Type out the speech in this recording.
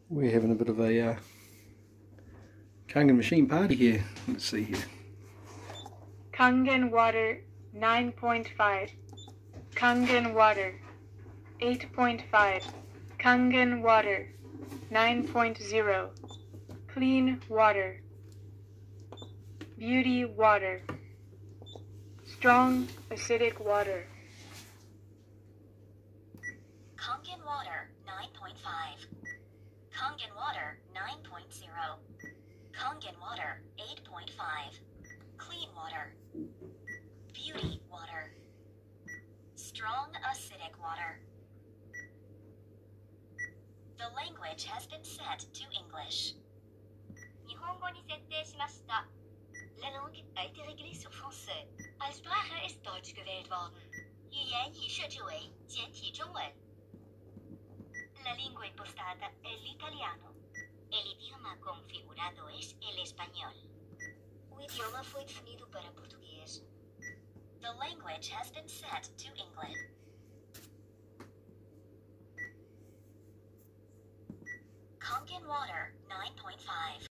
We're having a bit of a Kangen machine party here. Let's see here. Kangen water 9.5. Kangen water 8.5. Kangen water 9.0. Clean water. Beauty water. Strong acidic water. Kangen water 9.5. Kangen water 9.0. Kangen water 8.5. Clean water. Beauty water. Strong acidic water. The language has been set to English. 日本語に設定しました。La langue a été réglée sur français. Als Sprache ist Deutsch gewählt worden. 语言已设置为简体中文。La lingua impostata è l'italiano. El idioma configurado es el español. O idioma foi definido para português. The language has been set to English. Kangen water 9.5.